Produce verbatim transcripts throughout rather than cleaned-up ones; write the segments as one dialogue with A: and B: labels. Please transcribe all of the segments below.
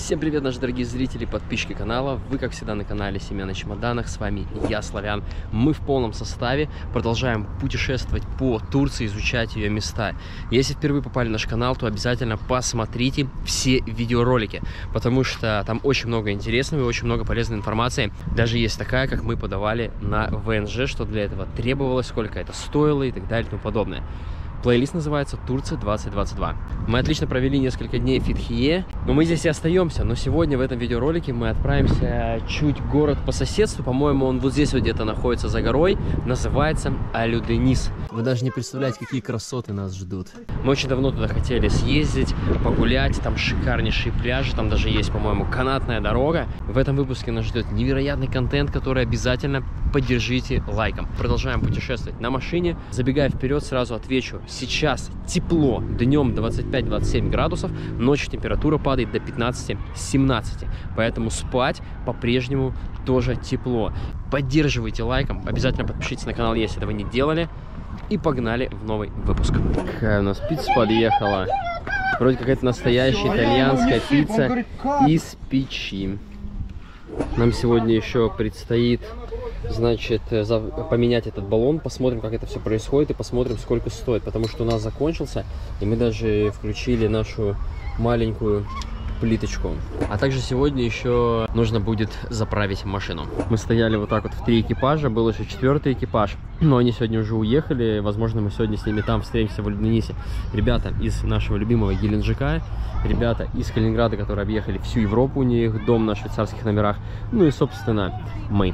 A: Всем привет, наши дорогие зрители, подписчики канала. Вы, как всегда, на канале Семья на чемоданах. С вами я, Славян. Мы в полном составе продолжаем путешествовать по Турции, изучать ее места. Если впервые попали на наш канал, то обязательно посмотрите все видеоролики, потому что там очень много интересного и очень много полезной информации. Даже есть такая, как мы подавали на вэ эн жэ, что для этого требовалось, сколько это стоило и так далее и тому подобное. Плейлист называется «Турция двадцать двадцать два». Мы отлично провели несколько дней в Фетхие, но мы здесь и остаемся. Но сегодня в этом видеоролике мы отправимся чуть город по соседству. По-моему, он вот здесь вот где-то находится за горой. Называется Алюденис. Вы даже не представляете, какие красоты нас ждут. Мы очень давно туда хотели съездить, погулять. Там шикарнейшие пляжи, там даже есть, по-моему, канатная дорога. В этом выпуске нас ждет невероятный контент, который обязательно поддержите лайком. Продолжаем путешествовать на машине. Забегая вперед, сразу отвечу. Сейчас тепло, днем двадцать пять — двадцать семь градусов, ночью температура падает до пятнадцати — семнадцати, поэтому спать по-прежнему тоже тепло. Поддерживайте лайком, обязательно подпишитесь на канал, если этого не делали, и погнали в новый выпуск. Какая у нас пицца подъехала, вроде какая-то настоящая итальянская пицца из печи. Нам сегодня еще предстоит, значит, поменять этот баллон, посмотрим, как это все происходит, и посмотрим, сколько стоит, потому что у нас закончился, и мы даже включили нашу маленькую плиточку. А также сегодня еще нужно будет заправить машину. Мы стояли вот так вот в три экипажа, был еще четвертый экипаж, но они сегодня уже уехали, возможно, мы сегодня с ними там встретимся в Алюденисе. Ребята из нашего любимого Геленджика, ребята из Калининграда, которые объехали всю Европу, у них дом на швейцарских номерах, ну и, собственно, мы.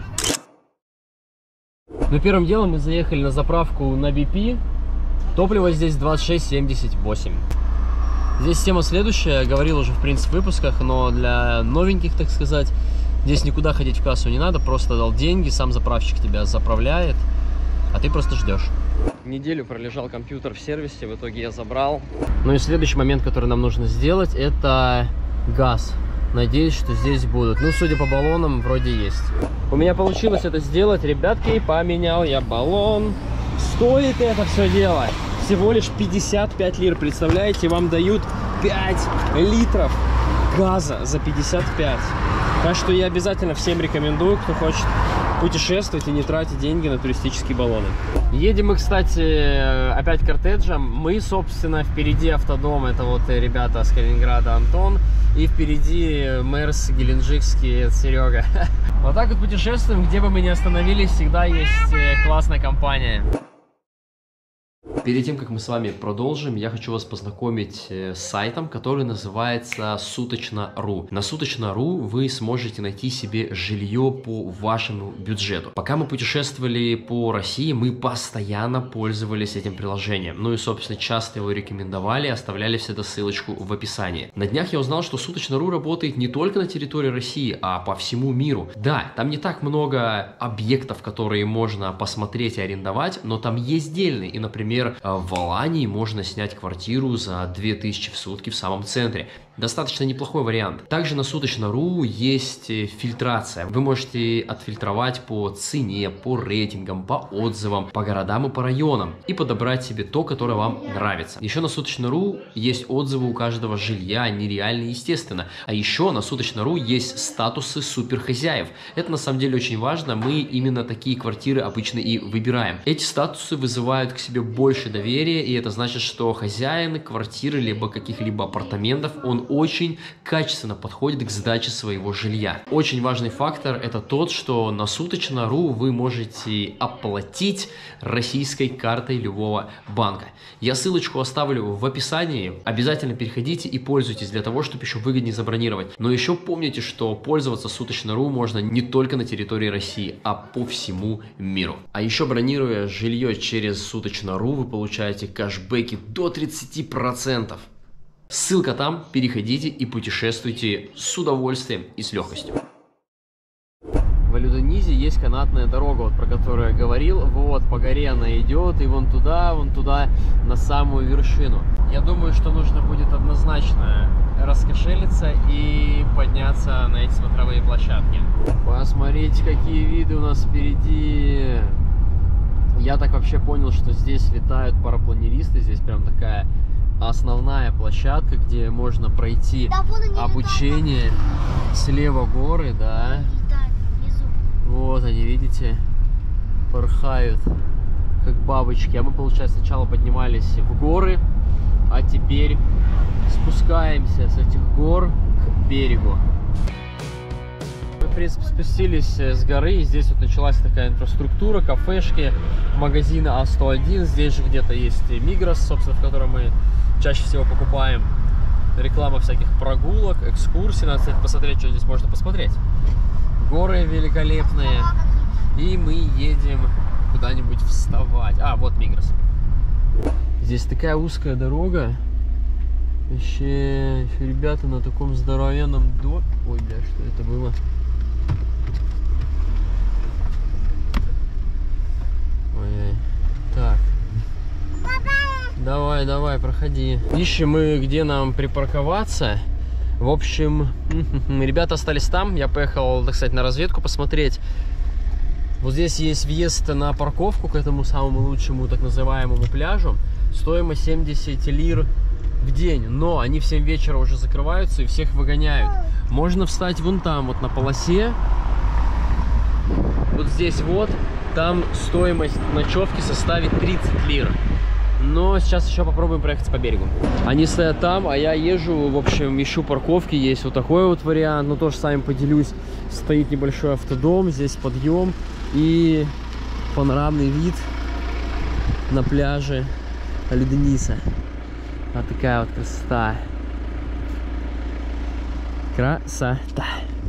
A: Ну, первым делом мы заехали на заправку на би пи. Топливо здесь двадцать шесть семьдесят восемь. Здесь тема следующая, говорил уже в принципе в выпусках, но для новеньких, так сказать, здесь никуда ходить в кассу не надо, просто дал деньги, сам заправщик тебя заправляет, а ты просто ждешь. Неделю пролежал компьютер в сервисе, в итоге я забрал. Ну и следующий момент, который нам нужно сделать, это газ. Надеюсь, что здесь будут. Ну, судя по баллонам, вроде есть. У меня получилось это сделать, ребятки, поменял я баллон. Стоит это все дело всего лишь пятьдесят пять лир. Представляете, вам дают пять литров газа за пятьдесят пять. Так что я обязательно всем рекомендую, кто хочет путешествовать и не тратить деньги на туристические баллоны. Едем мы, кстати, опять кортеджем. Мы, собственно, впереди автодом. Это вот ребята с Калининграда, Антон. И впереди Мерс геленджикский, Серега. Вот так вот путешествуем. Где бы мы ни остановились, всегда есть классная компания. Перед тем, как мы с вами продолжим, я хочу вас познакомить с сайтом, который называется Суточно точка ру. На Суточно точка ру вы сможете найти себе жилье по вашему бюджету. Пока мы путешествовали по России, мы постоянно пользовались этим приложением. Ну и, собственно, часто его рекомендовали, оставляли всегда ссылочку в описании. На днях я узнал, что Суточно точка ру работает не только на территории России, а по всему миру. Да, там не так много объектов, которые можно посмотреть и арендовать, но там есть дельные. И, например, в Алании можно снять квартиру за две тысячи в сутки в самом центре. Достаточно неплохой вариант. Также на Суточно точка ру есть фильтрация. Вы можете отфильтровать по цене, по рейтингам, по отзывам, по городам и по районам и подобрать себе то, которое вам нравится. Еще на Суточно точка ру есть отзывы у каждого жилья, нереально, естественно. А еще на Суточно точка ру есть статусы суперхозяев. Это на самом деле очень важно. Мы именно такие квартиры обычно и выбираем. Эти статусы вызывают к себе больше доверия, и это значит, что хозяин квартиры либо каких-либо апартаментов, он очень качественно подходит к сдаче своего жилья. Очень важный фактор это тот, что на Суточно точка ру вы можете оплатить российской картой любого банка. Я ссылочку оставлю в описании. Обязательно переходите и пользуйтесь для того, чтобы еще выгоднее забронировать. Но еще помните, что пользоваться Суточно точка ру можно не только на территории России, а по всему миру. А еще, бронируя жилье через Суточно точка ру, вы получаете кэшбэки до тридцати процентов. Ссылка там, переходите и путешествуйте с удовольствием и с легкостью. В Алюденисе есть канатная дорога, вот про которую я говорил. Вот, по горе она идет, и вон туда, вон туда, на самую вершину. Я думаю, что нужно будет однозначно раскошелиться и подняться на эти смотровые площадки. Посмотрите, какие виды у нас впереди. Я так вообще понял, что здесь летают парапланеристы. Здесь прям такая основная площадка, где можно пройти обучение. Слева горы, да. Вот они, видите, порхают, как бабочки. А мы, получается, сначала поднимались в горы, а теперь спускаемся с этих гор к берегу. Мы, в принципе, спустились с горы, и здесь вот началась такая инфраструктура, кафешки, магазины А сто один. Здесь же где-то есть Мигрос, собственно, в котором мы чаще всего покупаем. Реклама всяких прогулок, экскурсий. Надо, кстати, посмотреть, что здесь можно посмотреть. Горы великолепные. И мы едем куда-нибудь вставать. А, вот Мигрос. Здесь такая узкая дорога. Вообще, ребята на таком здоровенном доме. Ой, бля, что это было? Ой-ой. Так. Давай, давай, проходи. Ищем мы, где нам припарковаться. В общем, ребята остались там. Я поехал, так сказать, на разведку посмотреть. Вот здесь есть въезд на парковку к этому самому лучшему, так называемому пляжу. Стоимость семьдесят лир в день. Но они в семь вечера уже закрываются и всех выгоняют. Можно встать вон там, вот на полосе. Вот здесь вот. Там стоимость ночевки составит тридцать лир. Но сейчас еще попробуем проехать по берегу. Они стоят там, а я езжу, в общем, ищу парковки. Есть вот такой вот вариант, но тоже с вами поделюсь. Стоит небольшой автодом, здесь подъем и панорамный вид на пляже Леденица. Вот такая вот красота. Красота.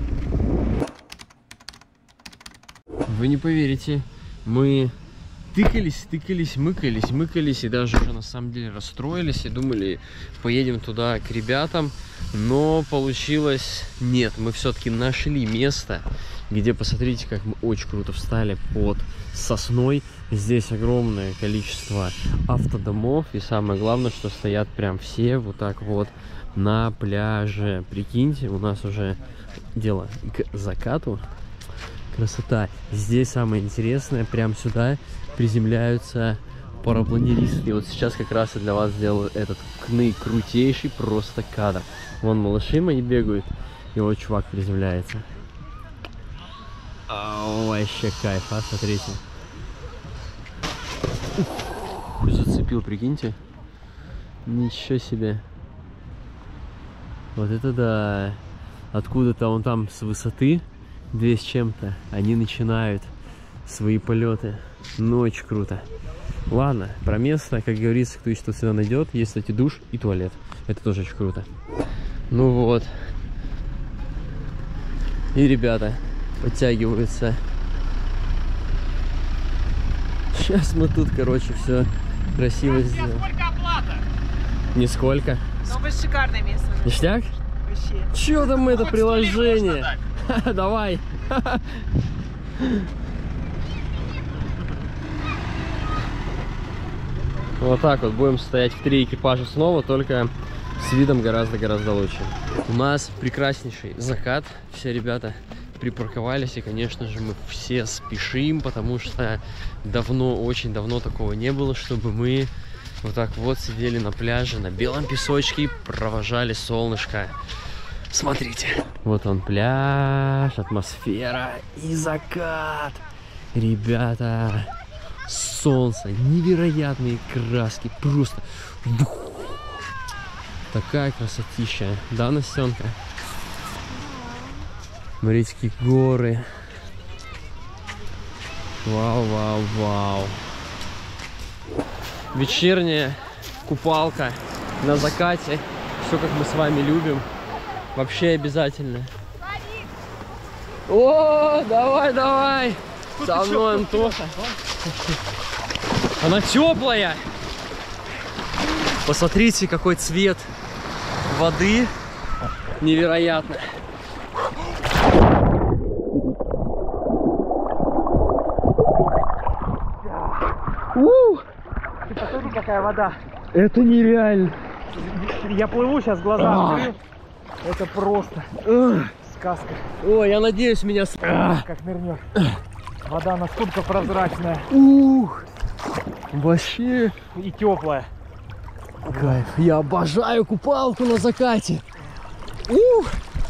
A: Вы не поверите, мы тыкались, тыкались, мыкались, мыкались и даже уже на самом деле расстроились и думали, поедем туда к ребятам, но получилось нет. Мы все-таки нашли место, где, посмотрите, как мы очень круто встали под сосной. Здесь огромное количество автодомов и самое главное, что стоят прям все вот так вот на пляже. Прикиньте, у нас уже дело к закату. Красота. Здесь самое интересное, прям сюда приземляются парапланеристы. И вот сейчас как раз и для вас сделаю этот крутейший просто кадр. Вон малыши мои бегают, и вот чувак приземляется. О, вообще кайф, а, смотрите. Ух, зацепил, прикиньте. Ничего себе. Вот это да. Откуда-то он там с высоты две с чем-то они начинают свои полеты. Ну, очень круто. Ладно, про место, как говорится, кто что сюда найдет. Есть, кстати, душ и туалет. Это тоже очень круто. Ну вот. И ребята подтягиваются. Сейчас мы тут, короче, все красиво сделаем. Сколько оплата? Нисколько.
B: Ну, вы шикарное место.
A: Ништяк?
B: Вообще.
A: Че там это приложение? Давай. Вот так вот будем стоять в три экипажа снова, только с видом гораздо-гораздо лучше. У нас прекраснейший закат. Все ребята припарковались, и, конечно же, мы все спешим, потому что давно, очень давно такого не было, чтобы мы вот так вот сидели на пляже, на белом песочке и провожали солнышко. Смотрите. Вот он пляж, атмосфера и закат. Ребята, солнце, невероятные краски, просто такая красотища. Да, Настенка? Смотрите, какие горы. Вау, вау, вау. Вечерняя купалка на закате. Все, как мы с вами любим. Вообще обязательно. О, давай, давай. Со мной, Антоха. Она теплая. Посмотрите, какой цвет воды. Невероятно. У!
B: Ты посмотри, какая вода.
A: Это нереально.
B: Я плыву сейчас, глаза открыл. Это просто
A: Ugh.
B: сказка.
A: Ой, я надеюсь, меня...
B: Как нырнешь. Вода насколько прозрачная.
A: Ух! Вообще...
B: И теплая.
A: Кайф. Я обожаю купалку на закате. Ух!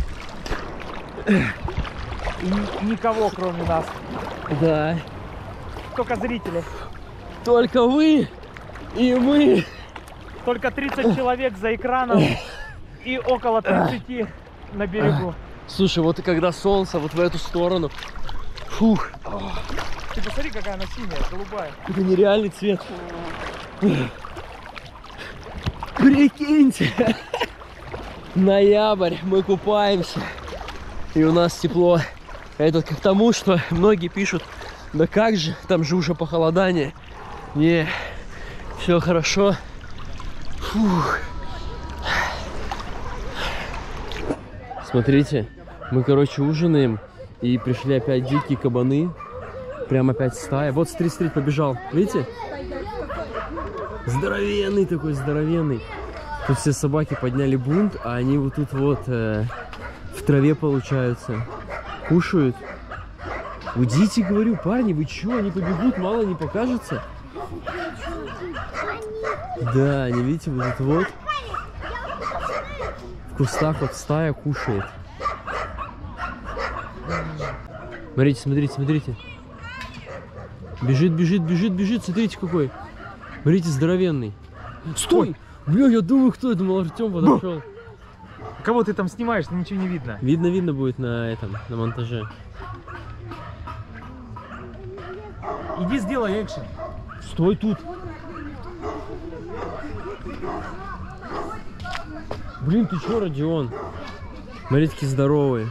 B: И никого, кроме нас.
A: Да.
B: Только зрители.
A: Только вы и мы.
B: Только тридцать человек за экраном и около тридцати на берегу.
A: Слушай, вот и когда солнце вот в эту сторону. Фух.
B: Ты посмотри, какая она синяя, голубая.
A: Это нереальный цвет. Прикиньте. Ноябрь, мы купаемся. И у нас тепло. Это к тому, что многие пишут, да как же, там же уже похолодание. Не, все хорошо. Фух. Смотрите, мы, короче, ужинаем, и пришли опять дикие кабаны. Прям опять стая. Вот, смотри, смотри, побежал. Видите? Здоровенный такой, здоровенный. Тут все собаки подняли бунт, а они вот тут вот э, в траве, получаются, кушают. Уйдите, говорю, парни, вы чё, они побегут, мало не покажется. Да, не видите, вот тут вот в кустах вот стая кушает. Смотрите, смотрите, смотрите. Бежит, бежит, бежит, бежит, смотрите какой. Смотрите, здоровенный. Стой! Бля, я думаю, кто это? Думал, Артем подошел.
B: Кого ты там снимаешь, ничего не видно.
A: Видно, видно будет на этом, на монтаже.
B: Иди сделай экшен.
A: Стой тут. Блин, ты чё, Родион? Смотрите, какие здоровые.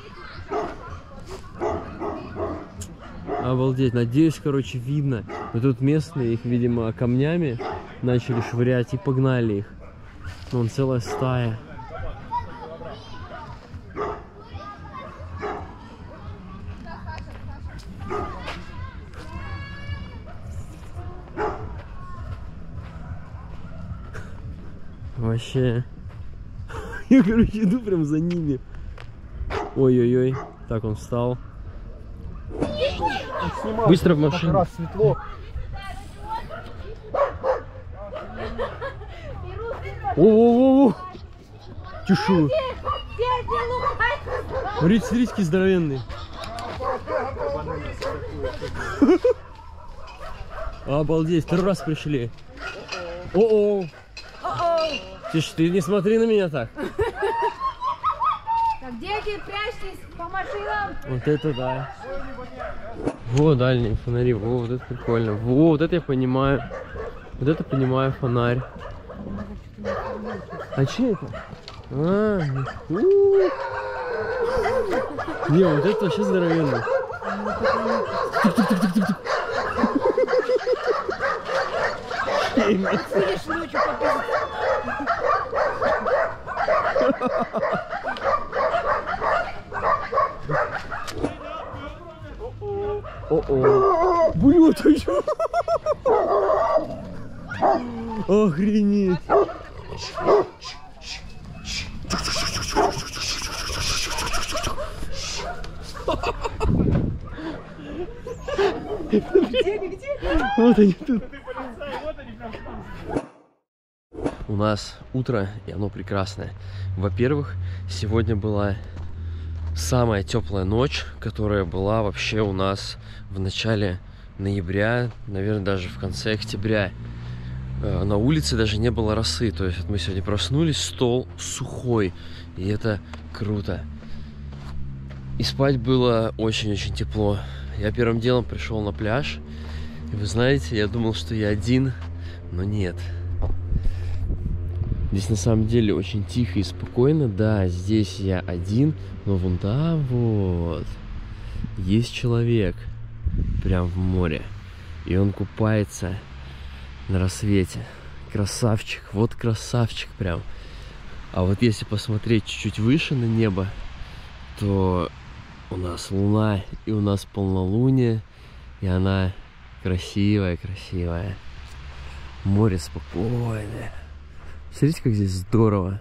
A: Обалдеть. Надеюсь, короче, видно. Но тут местные их, видимо, камнями начали швырять и погнали их. Вон целая стая. Вообще. Я, короче, иду прям за ними. Ой-ой-ой. Так, он встал.
B: Снимаю,
A: быстро в машину.
B: Раз светло.
A: О-о-о-о! Чешу. Смотрите, смотрите, какие здоровенные. Обалдеть, второй раз пришли. О-о! Тише, ты не смотри на меня так.
C: Так, дети, прячьтесь по машинам.
A: Вот это да. Во, дальние фонари. Во, вот это прикольно. Во, вот это я понимаю. Вот это понимаю фонарь. А че это? А, у -у -у. Не, вот это вообще здоровенный.
C: Будешь ночью попить.
A: О-о. Блин, ты чё? Охренеть.
C: Где, где?
A: Вот они тут. У нас утро, и оно прекрасное. Во-первых, сегодня была самая теплая ночь, которая была вообще у нас в начале ноября, наверное, даже в конце октября. На улице даже не было росы, то есть вот мы сегодня проснулись, стол сухой, и это круто. И спать было очень-очень тепло. Я первым делом пришел на пляж, и вы знаете, я думал, что я один, но нет. Здесь на самом деле очень тихо и спокойно. Да, здесь я один, но вон там вот есть человек прям в море, и он купается на рассвете. Красавчик, вот красавчик прям. А вот если посмотреть чуть-чуть выше на небо, то у нас луна, и у нас полнолуние, и она красивая-красивая. Море спокойное. Смотрите, как здесь здорово.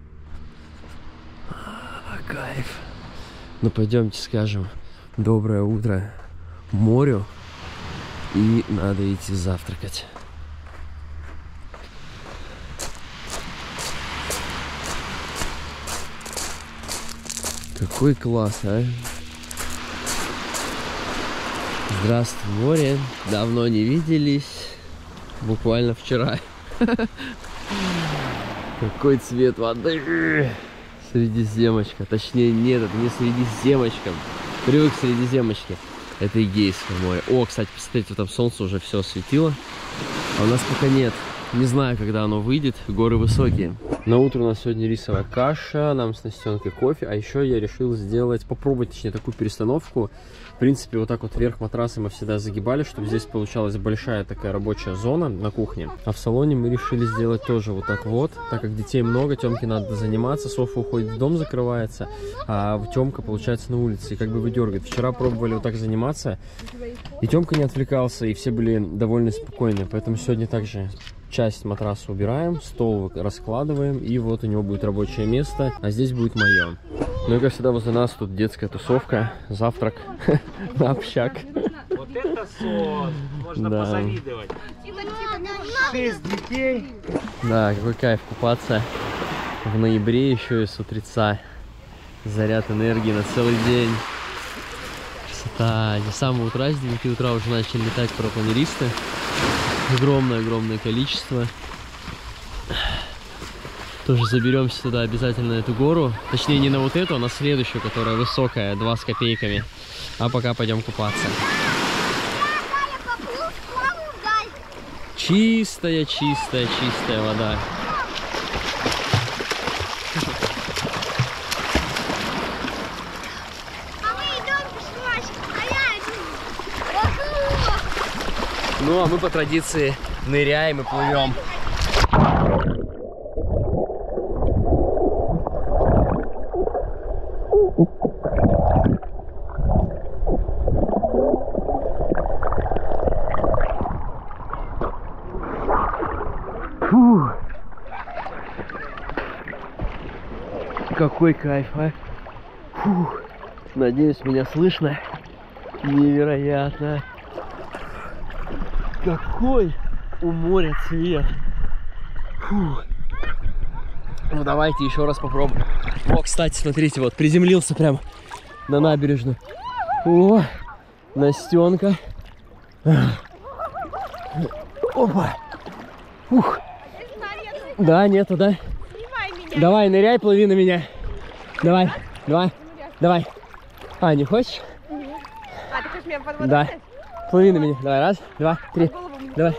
A: А, кайф. Ну, пойдемте скажем доброе утро морю, и надо идти завтракать. Какой класс, а? Здравствуй, море. Давно не виделись. Буквально вчера. Какой цвет воды. Средиземочка. Точнее, нет, это не Средиземочка. Привык к Средиземочке. Это Эгейское море. О, кстати, посмотрите, там солнце уже все осветило. А у нас пока нет. Не знаю, когда оно выйдет. Горы высокие. На утро у нас сегодня рисовая каша. Нам с Настенкой кофе. А еще я решил сделать, попробовать, точнее, такую перестановку. В принципе, вот так вот вверх матраса мы всегда загибали, чтобы здесь получалась большая такая рабочая зона на кухне. А в салоне мы решили сделать тоже вот так вот. Так как детей много, Тёмке надо заниматься. Софа уходит в дом, закрывается. А Тёмка, получается, на улице. И как бы выдергивает. Вчера пробовали вот так заниматься. И Тёмка не отвлекался. И все были довольно спокойны. Поэтому сегодня также часть матраса убираем, стол раскладываем, и вот у него будет рабочее место, а здесь будет мое. Ну и как всегда возле нас тут детская тусовка, завтрак на общак.
B: Вот это сон, можно позавидовать. Шесть детей.
A: Да, какой кайф купаться в ноябре еще и с утреца. Заряд энергии на целый день. Красота. С самого утра, с девяти утра уже начали летать парапланеристы. Огромное-огромное количество. Тоже заберемся туда обязательно на эту гору. Точнее, не на вот эту, а на следующую, которая высокая, два с копейками. А пока пойдем купаться. Чистая, чистая, чистая вода. Ну, а мы по традиции ныряем и плывем. Фу. Какой кайф, а? Фу. Надеюсь, меня слышно. Невероятно. Какой у моря цвет. Фу. Ну давайте еще раз попробуем. О, кстати, смотрите, вот приземлился прям на набережную. О, Настенка. Опа. Ух. Да, нету, да? Давай, ныряй, плыви на меня. Давай, давай, давай. А, не хочешь?
C: А, ты хочешь меня под водой?
A: Да. Плыви на меня. Давай, раз, два, три. Давай.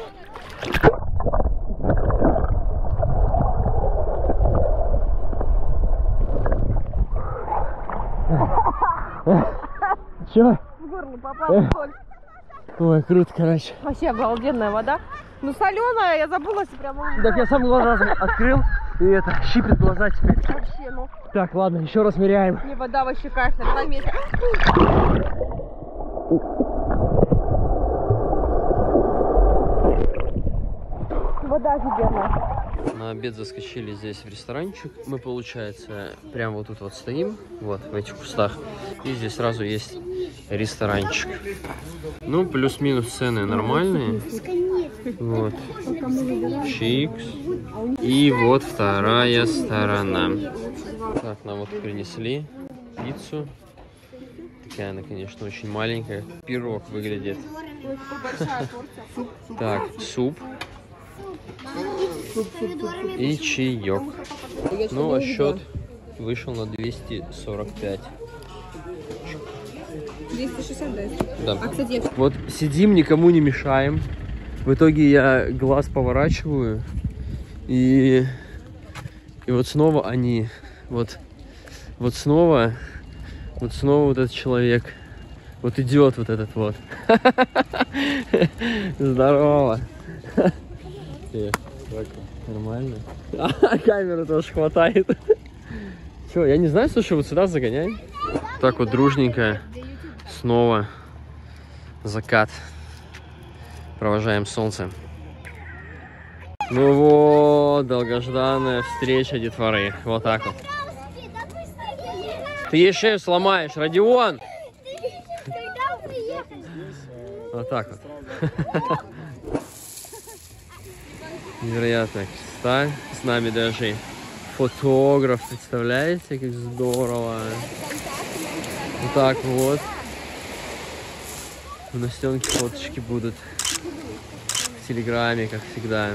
A: Чё?
C: В горло попал соль.
A: Ой, круто, короче.
C: Вообще обалденная вода. Ну соленая, я забылась прямо.
A: Так я сам глаза открыл, и это, щипит глаза теперь.
C: Вообще, ну.
A: Так, ладно, еще раз ныряем.
C: Не, вода вообще кайф, на два метра. Вода офигенная.
A: На обед заскочили здесь в ресторанчик. Мы, получается, прям вот тут вот стоим, вот в этих кустах. И здесь сразу есть ресторанчик. Ну, плюс-минус цены нормальные. Вот. Чикс. И вот вторая сторона. Так, нам вот принесли пиццу. Такая она, конечно, очень маленькая. Пирог выглядит. Так, суп. И чаек. Ну, а счет вышел на двести сорок пять.
C: двести шестьдесят,
A: Да.
C: да? А, кстати,
A: Вот сидим, никому не мешаем. В итоге я глаз поворачиваю. И, и вот снова они. Вот, вот снова. Вот снова вот этот человек. Вот идет вот этот вот. Здорово. Нормально. А, камеру тоже хватает. Че, я не знаю, слушай, вот сюда загоняем. Так вот дружненько. Снова закат. Провожаем солнце. Ну вот, долгожданная встреча детворы. Вот так вот. Ты ей шею сломаешь, Родион! Вот так вот. Невероятная красота. С нами даже фотограф. Представляете, как здорово. Вот так вот. У Настенки фоточки будут в Телеграме, как всегда.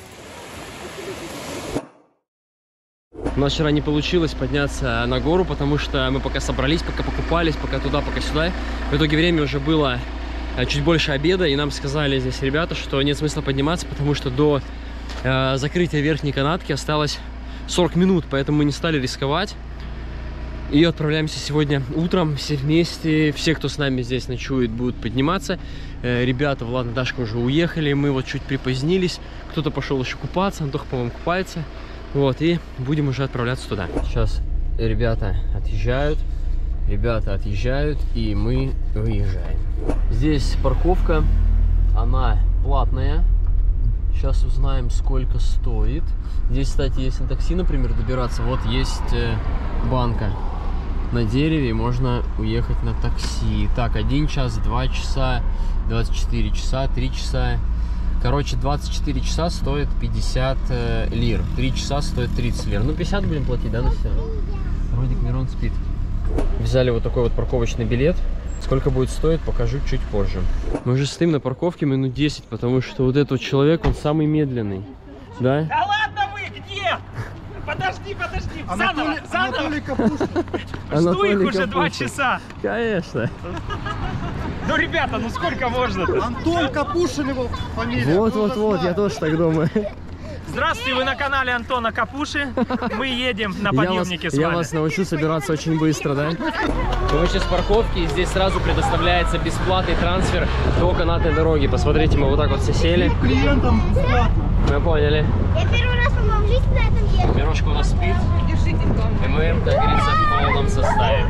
A: У нас вчера не получилось подняться на гору, потому что мы пока собрались, пока покупались, пока туда, пока сюда. В итоге время уже было чуть больше обеда, и нам сказали здесь ребята, что нет смысла подниматься, потому что до э, закрытия верхней канатки осталось сорок минут, поэтому мы не стали рисковать. И отправляемся сегодня утром все вместе. Все, кто с нами здесь ночует, будут подниматься. Э, ребята, Влад и Дашка уже уехали, мы вот чуть припозднились. Кто-то пошел еще купаться, Антоха, по-моему, купается. Вот, и будем уже отправляться туда. Сейчас ребята отъезжают, ребята отъезжают, и мы выезжаем. Здесь парковка, она платная. Сейчас узнаем, сколько стоит. Здесь, кстати, если на такси, например, добираться, вот есть банка на дереве, можно уехать на такси. Так, один час, два часа, двадцать четыре часа, три часа. Короче, двадцать четыре часа стоит пятьдесят э, лир. три часа стоит тридцать лир. Ну, пятьдесят будем платить, да, на все? Родик Мирон спит. Взяли вот такой вот парковочный билет. Сколько будет стоить, покажу чуть позже. Мы уже стоим на парковке минут десять, потому что вот этот человек, он самый медленный. Да?
B: Да ладно вы, где? Подожди, подожди, заново, заново.
D: Анатолий Капушин.
B: Жду их уже два часа.
A: Конечно.
B: Ну, ребята, ну сколько можно-то?
D: Антон Капушин его фамилия.
A: Вот, вот, вот, я тоже так думаю.
B: Здравствуйте, вы на канале Антона Капуши. Мы едем на подъемнике с вами.
A: Я вас научу собираться очень быстро, да? Мы сейчас с парковки, и здесь сразу предоставляется бесплатный трансфер до канатной дороги. Посмотрите, мы вот так вот все сели.
D: Клиентам бесплатно.
A: Мы поняли.
E: Я первый раз в жизни на этом еду.
A: Мирошка у нас спит. И мы, как говорится, в полном составе.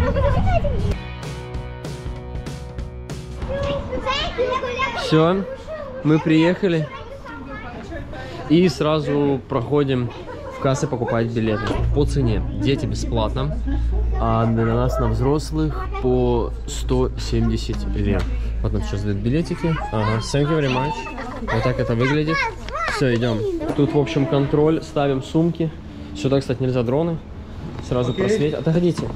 A: Все, мы приехали. И сразу проходим в кассы покупать билеты. По цене. Дети бесплатно. А для нас, на взрослых, по сто семьдесят лир. Вот нам сейчас дают билетики. Ага, thank you very much. Вот так это выглядит. Все, идем. Тут, в общем, контроль. Ставим сумки. Сюда, кстати, нельзя дроны. Сразу okay. Просветить. Отходите.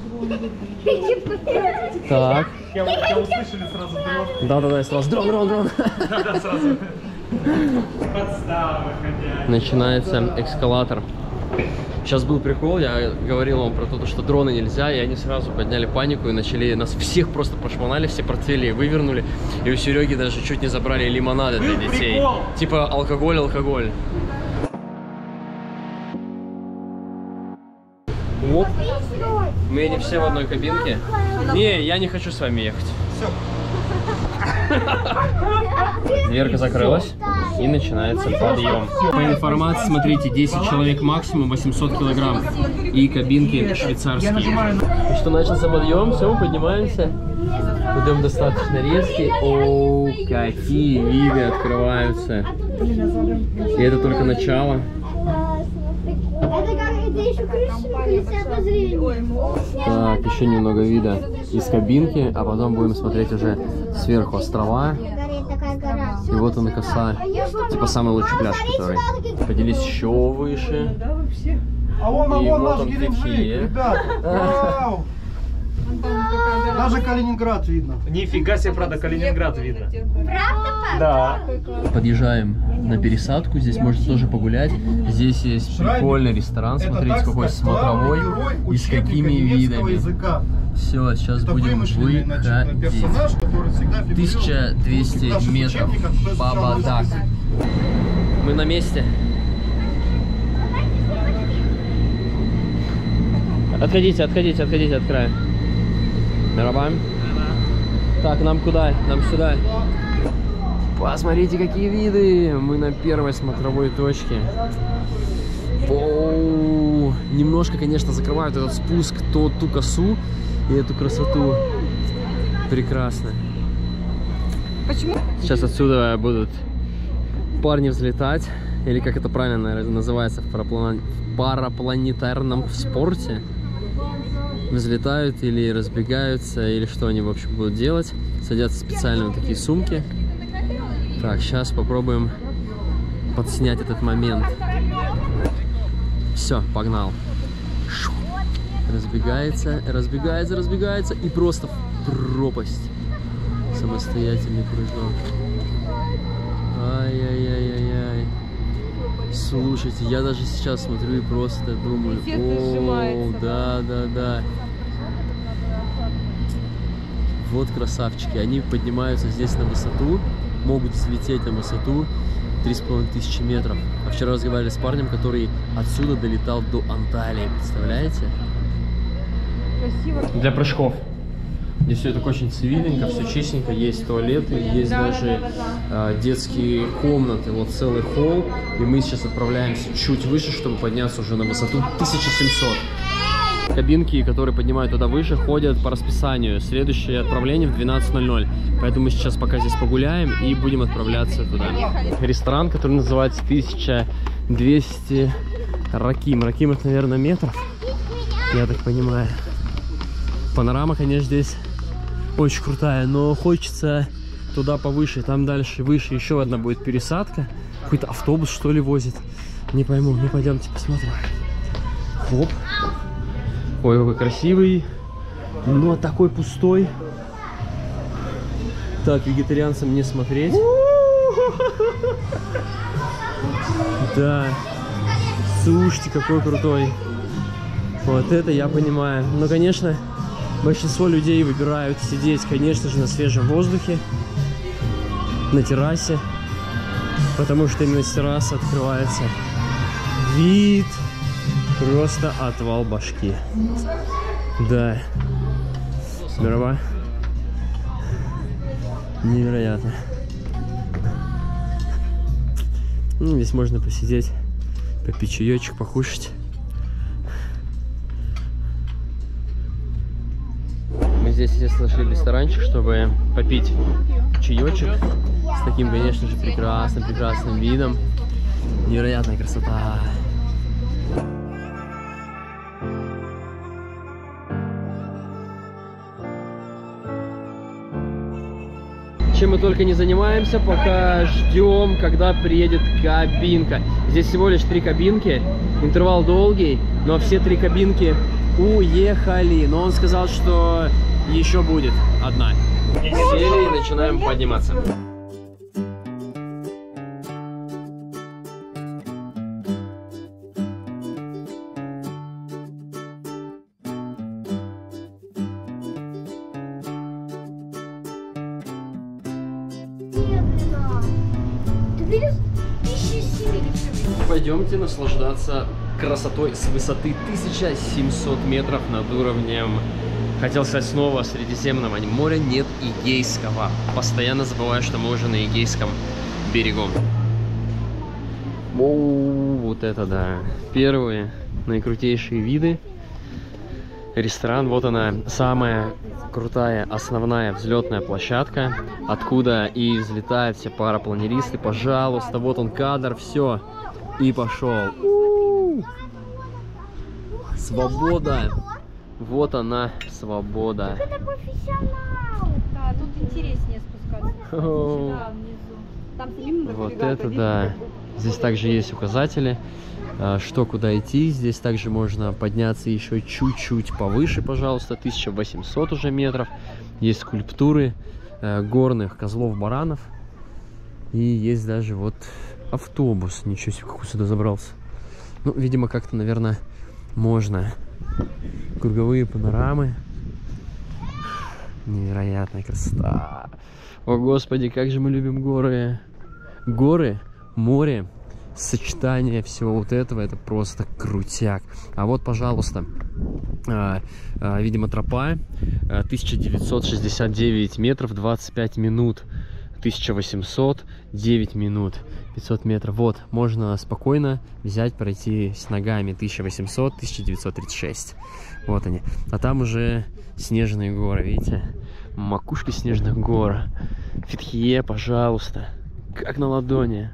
A: Так.
B: Я, я услышали сразу дрон.
A: Да-да-да, сразу дрон, дрон, дрон.
B: Да-да, сразу. Подстава, хотя.
A: Начинается эскалатор. Сейчас был прикол, я говорил вам про то, что дроны нельзя, и они сразу подняли панику и начали, нас всех просто пошмонали, все портфели вывернули, и у Сереги даже чуть не забрали лимонады для детей.
B: Прикол.
A: Типа алкоголь, алкоголь. Вот. Мы едем все в одной кабинке. Не, я не хочу с вами ехать. Дверка закрылась, и начинается подъем. По информации, смотрите, десять человек максимум, восемьсот килограмм. И кабинки швейцарские. И что, начался подъем, все, мы поднимаемся. Подъем достаточно резкий. О, какие виды открываются. И это только начало. Так, еще немного вида из кабинки, а потом будем смотреть уже сверху острова. И вот он и коса, типа самый лучший пляж, который. Поделись еще выше.
D: А вон, а
A: И
D: вон
A: вот
D: наш
A: он
D: Геленджик,
A: какие.
D: ребят. Вау. Даже Калининград видно.
B: Нифига себе, правда, Калининград видно.
E: Правда,
B: Да.
A: Подъезжаем на пересадку, здесь можно тоже погулять. Здесь есть прикольный ресторан, смотрите, какой смотровой и с какими видами. Все, сейчас будем выходить. тысяча двести метров. Бабадак. Мы на месте. Отходите, отходите, отходите от края. Мирабам. Так, нам куда? Нам сюда. Посмотрите, какие виды. Мы на первой смотровой точке. Оу. Немножко, конечно, закрывают этот спуск, то ту косу и эту красоту. Прекрасно.
C: Почему?
A: Сейчас отсюда будут парни взлетать. Или как это правильно называется в параплан... парапланетарном спорте. Взлетают или разбегаются, или что они, в общем, будут делать. Садятся специально в такие сумки. Так, сейчас попробуем подснять этот момент. Все, погнал. разбегается, разбегается, разбегается и просто в пропасть. Самостоятельный прыжок. Ай-яй-яй-яй-яй. Слушайте, я даже сейчас смотрю и просто думаю, о, да, да, да. Вот красавчики, они поднимаются здесь на высоту, могут взлететь на высоту три с половиной тысячи метров. А вчера разговаривали с парнем, который отсюда долетал до Анталии, представляете?
C: Красиво.
A: Для прыжков. Здесь все так очень цивильненько, все чистенько, есть туалеты, есть да, даже да, да, да. Э, детские комнаты, вот целый холл. И мы сейчас отправляемся чуть выше, чтобы подняться уже на высоту тысяча семьсот. Кабинки, которые поднимают туда выше, ходят по расписанию. Следующее отправление в двенадцать ноль ноль. Поэтому мы сейчас пока здесь погуляем и будем отправляться туда. Ресторан, который называется тысяча двести Раким. Раким это, наверное, метров, я так понимаю. Панорама, конечно, здесь очень крутая, но хочется туда повыше. Там дальше выше еще одна будет пересадка. Какой-то автобус, что ли, возит. Не пойму. Ну, пойдемте посмотрим. Хоп. Ой, какой красивый. Но такой пустой. Так, вегетарианцам не смотреть. Да. Слушайте, какой крутой. Вот это я понимаю. Но, конечно, большинство людей выбирают сидеть, конечно же, на свежем воздухе, на террасе, потому что именно с террасы открывается вид, просто отвал башки. Да. Здорово. Невероятно. Ну, здесь можно посидеть, попить чаечек, покушать. Мы здесь, естественно, нашли ресторанчик, чтобы попить чаечек с таким, конечно же, прекрасным, прекрасным видом. Невероятная красота. Чем мы только не занимаемся, пока ждем, когда приедет кабинка. Здесь всего лишь три кабинки, интервал долгий, но все три кабинки уехали. Но он сказал, что еще будет одна. Сели и начинаем подниматься. Пойдемте наслаждаться красотой с высоты тысяча семьсот метров над уровнем, хотел сказать снова, Средиземного моря, нет, Эгейского. Постоянно забываю, что мы уже на Эгейском берегу. Оу, вот это да. Первые наикрутейшие виды. Ресторан, вот она, самая крутая основная взлетная площадка, откуда и взлетают все парапланеристы. Пожалуйста, вот он кадр, все. И пошел. У-у-у. Свобода. Вот она, свобода.
E: Это профессионал.
C: Да, тут интереснее спускаться. Да, внизу. Там самим
A: вот это да. Здесь также есть указатели, что куда идти. Здесь также можно подняться еще чуть-чуть повыше, пожалуйста. тысяча восемьсот уже метров. Есть скульптуры горных козлов-баранов. И есть даже вот автобус. Ничего себе, как сюда забрался. Ну, видимо, как-то, наверное, можно. Круговые панорамы. Невероятная красота. О, Господи, как же мы любим горы. Горы, море, сочетание всего вот этого, это просто крутяк. А вот, пожалуйста, а, а, видимо, тропа. тысяча девятьсот шестьдесят девять метров, двадцать пять минут. тысяча восемьсот, девять минут, пятьсот метров. Вот, можно спокойно взять, пройти с ногами тысяча восемьсот, тысяча девятьсот тридцать шесть. Вот они. А там уже снежные горы, видите? Макушка снежных гор. Фетхие, пожалуйста. Как на ладони.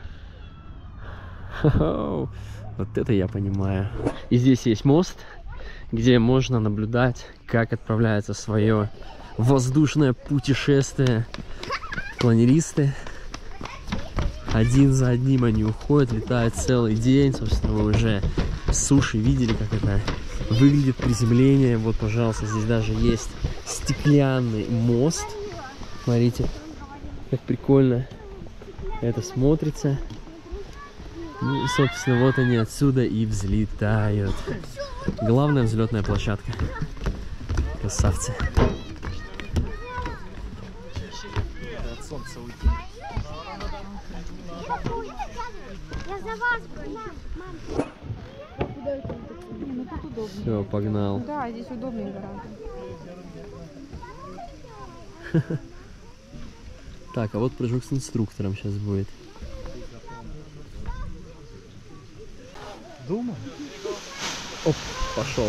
A: Хо-хо. Вот это я понимаю. И здесь есть мост, где можно наблюдать, как отправляется свое воздушное путешествие планеристы. Один за одним они уходят, летают целый день. Собственно, вы уже с суши видели, как это выглядит приземление. Вот, пожалуйста, здесь даже есть стеклянный мост. Смотрите, как прикольно это смотрится. Ну и, собственно, вот они отсюда и взлетают. Главная взлетная площадка. Красавцы. От солнца уйти.
E: Я за вас, мам.
A: Все, погнал.
C: Да, здесь удобнее гораздо.
A: Так, а вот прыжок с инструктором сейчас будет.
B: Думаю.
A: Оп, пошел.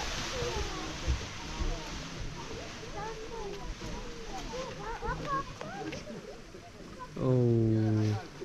A: Оу.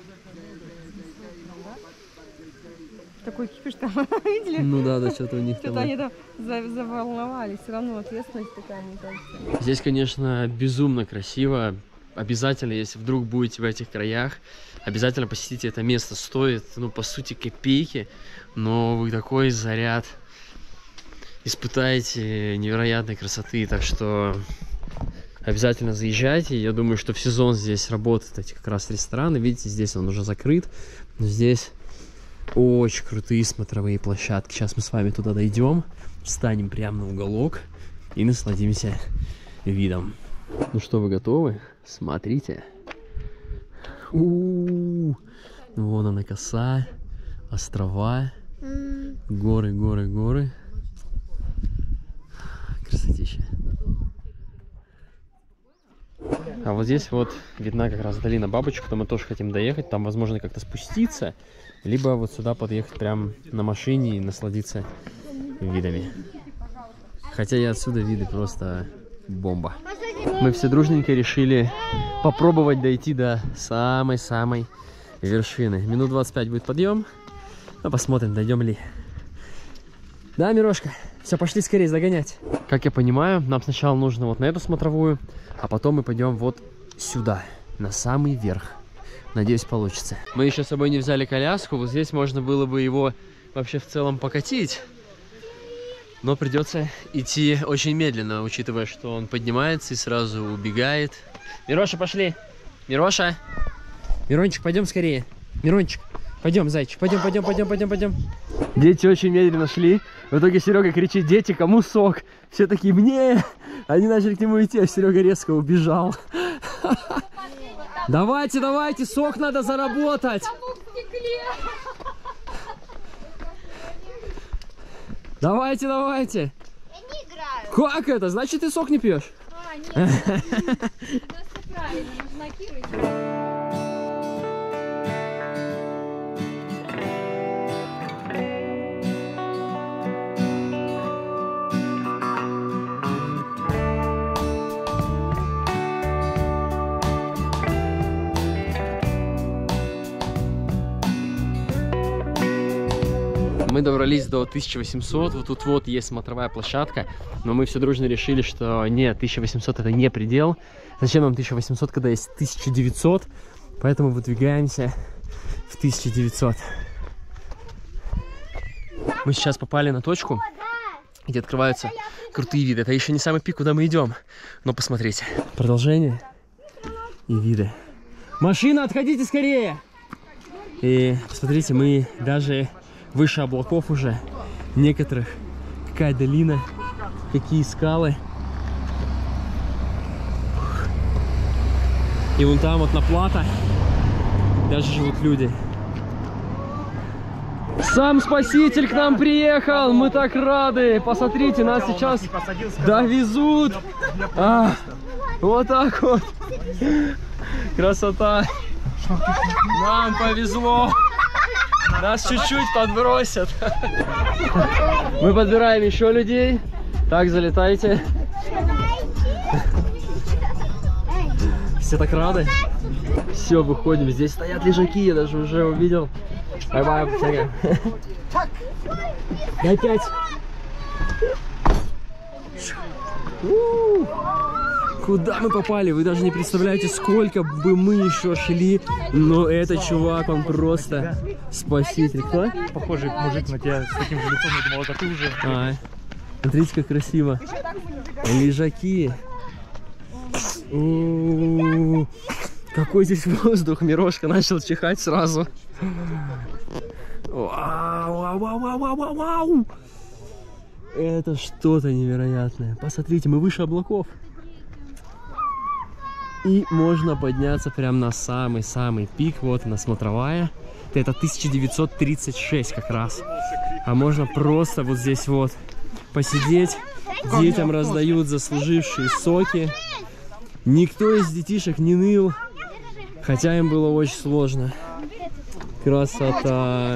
C: Такой кипиш там, видели?
A: Ну да, да, что-то у них там.
C: Что-то они там за- заволновались. Все равно ответственность такая, мне кажется.
A: Здесь, конечно, безумно красиво. Обязательно, если вдруг будете в этих краях, обязательно посетите это место. Стоит, ну, по сути, копейки, но вы такой заряд испытаете невероятной красоты. Так что обязательно заезжайте. Я думаю, что в сезон здесь работают эти как раз рестораны. Видите, здесь он уже закрыт, но здесь очень крутые смотровые площадки. Сейчас мы с вами туда дойдем, встанем прямо на уголок и насладимся видом. Ну что, вы готовы? Смотрите. У-у-у. Вон она, коса, острова, горы, горы, горы. Красотища. А вот здесь вот видна как раз долина Бабочек, куда мы тоже хотим доехать. Там возможно как-то спуститься, либо вот сюда подъехать прям на машине и насладиться видами. Хотя и отсюда виды просто бомба. Мы все дружненько решили попробовать дойти до самой-самой вершины. Минут двадцать пять будет подъем. Ну, посмотрим, дойдем ли. Да, Мирошка? Все, пошли скорее загонять. Как я понимаю, нам сначала нужно вот на эту смотровую, а потом мы пойдем вот сюда, на самый верх. Надеюсь, получится. Мы еще с собой не взяли коляску. Вот здесь можно было бы его вообще в целом покатить. Но придется идти очень медленно, учитывая, что он поднимается и сразу убегает. Мироша, пошли! Мироша! Мирончик, пойдем скорее. Мирончик, пойдем, зайчик, пойдем, пойдем, пойдем, пойдем, пойдем. Дети очень медленно шли. В итоге Серега кричит: дети, кому сок? Все такие: мне! Они начали к нему идти, а Серега резко убежал. Давайте, давайте, сок надо заработать. Давайте, давайте.
E: Я не играю.
A: Как это? Значит, ты сок не пьешь?
C: А, нет. У нас все правильно, нужно Кирой.
A: Мы добрались до тысячи восьмисот, вот тут вот есть смотровая площадка, но мы все дружно решили, что нет, тысяча восемьсот это не предел. Зачем нам тысяча восемьсот, когда есть тысяча девятьсот? Поэтому выдвигаемся в тысяча девятьсот. Мы сейчас попали на точку, где открываются крутые виды. Это еще не самый пик, куда мы идем, но посмотрите. Продолжение и виды. Машина, отходите скорее! И посмотрите, мы даже выше облаков уже некоторых. Какая долина, какие скалы. И вон там вот на плато даже живут люди. Сам Спаситель к нам приехал, мы так рады. Посмотрите, нас сейчас довезут. А, вот так вот. Красота. Нам повезло. Нас чуть-чуть подбросят. Мы подбираем еще людей. Так, залетайте. Все так рады. Все, выходим. Здесь стоят лежаки, я даже уже увидел. Бай-бай, всякое. Дай пять. Куда мы попали? Вы даже не представляете, сколько бы мы еще шли. Но этот чувак, он просто спаситель. Кто?
B: Похожий мужик на тебя с таким же лицом, я думал, это ты уже.
A: А, Смотрите, как красиво. Лежаки. О-о-о. Какой здесь воздух. Мирошка начал чихать сразу. Вау, вау, вау, вау, вау, вау. Это что-то невероятное. Посмотрите, мы выше облаков. И можно подняться прямо на самый-самый пик. Вот она, смотровая. Это тысяча девятьсот тридцать шесть как раз. А можно просто вот здесь вот посидеть. Детям раздают заслужившие соки. Никто из детишек не ныл. Хотя им было очень сложно. Красота.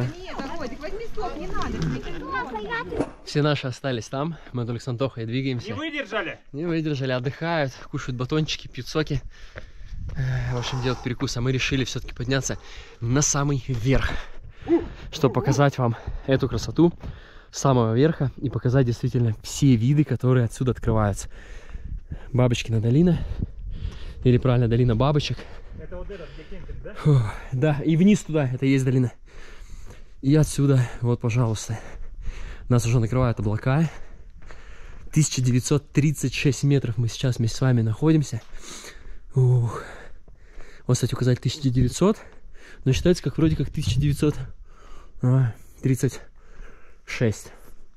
A: Все наши остались там. Мы только с Антохой двигаемся.
B: Не выдержали?
A: Не выдержали, отдыхают, кушают батончики, пьют соки. В общем, делают перекус. А мы решили все-таки подняться на самый верх, чтобы показать вам эту красоту с самого верха и показать действительно все виды, которые отсюда открываются. Бабочкина долина. Или правильно, долина бабочек.
B: Это вот этот, где кемпинг, да?
A: Фу, да, и вниз туда, это и есть долина. И отсюда, вот, пожалуйста, нас уже накрывают облака. тысяча девятьсот тридцать шесть метров мы сейчас вместе с вами находимся. Ух. Вот, кстати, указать тысяча девятьсот, но считается как вроде как тысяча девятьсот тридцать шесть.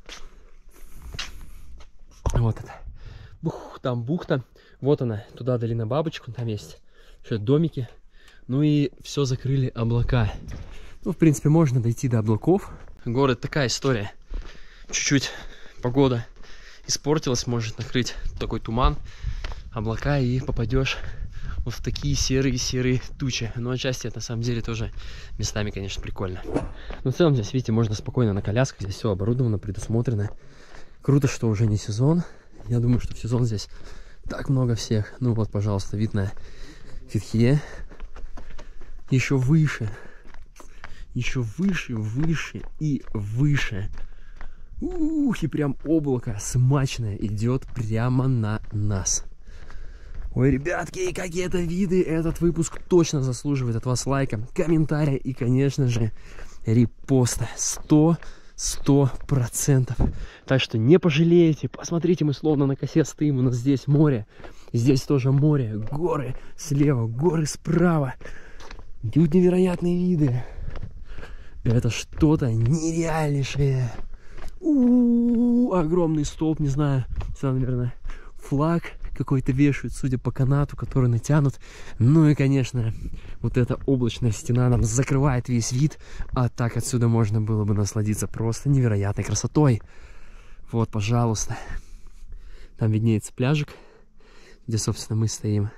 A: Вот это. Бух, там бухта. Вот она, туда долина бабочек, там есть еще домики. Ну и все закрыли облака. Ну, в принципе, можно дойти до облаков. Город такая история. Чуть-чуть погода испортилась, может накрыть такой туман, облака, и попадешь вот в такие серые-серые тучи. Но отчасти это на самом деле тоже местами, конечно, прикольно. Но в целом здесь, видите, можно спокойно на колясках. Здесь все оборудовано, предусмотрено. Круто, что уже не сезон. Я думаю, что в сезон здесь так много всех. Ну вот, пожалуйста, вид на Фетхие. Еще выше. Еще выше, выше и выше. Ух, и прям облако смачное идет прямо на нас. Ой, ребятки, какие это виды. Этот выпуск точно заслуживает от вас лайка, комментария и, конечно же, репоста. Сто Сто процентов. Так что не пожалеете. Посмотрите, мы словно на косе стоим. У нас здесь море. Здесь тоже море. Горы слева, горы справа. Тут невероятные виды. Это что-то нереальнейшее. У-у-у, огромный столб, не знаю. Сюда, наверное, флаг какой-то вешают, судя по канату, который натянут. Ну и, конечно, вот эта облачная стена нам закрывает весь вид. А так отсюда можно было бы насладиться просто невероятной красотой. Вот, пожалуйста. Там виднеется пляжик, где, собственно, мы стоим.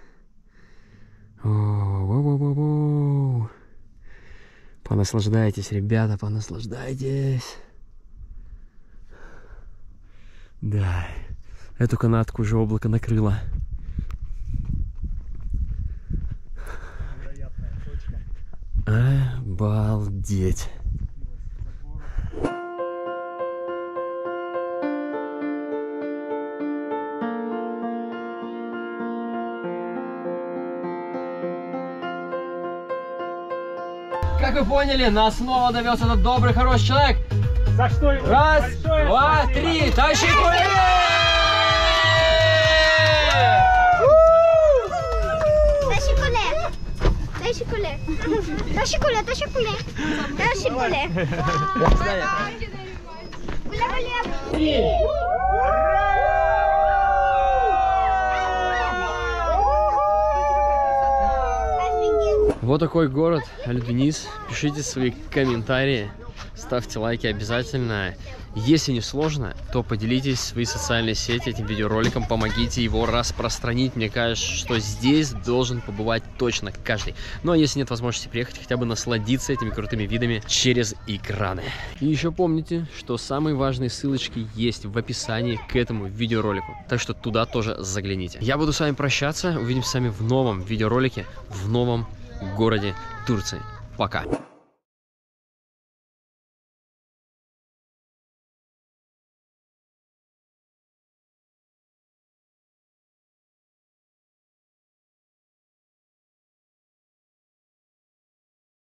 A: О-о-о-о-о. Понаслаждайтесь, ребята, понаслаждайтесь. Да. Эту канатку уже облако накрыло. Обалдеть. Как вы поняли, нас снова довез этот добрый, хороший человек.
B: За что ему
A: Раз,
B: большое
A: два,
B: спасибо.
A: три, тащи кулек!
E: Тащи кулек. Тащи кулек. Тащи кулек, тащи кулек. Тащи кулек. Кулек,
A: Вот такой город Аль-Тунис. Пишите свои комментарии, ставьте лайки обязательно. Если не сложно, то поделитесь в свои социальные сети этим видеороликом, помогите его распространить. Мне кажется, что здесь должен побывать точно каждый. Ну а если нет возможности приехать, хотя бы насладиться этими крутыми видами через экраны. И еще помните, что самые важные ссылочки есть в описании к этому видеоролику. Так что туда тоже загляните. Я буду с вами прощаться. Увидимся с вами в новом видеоролике, в новом городе Турции. Пока!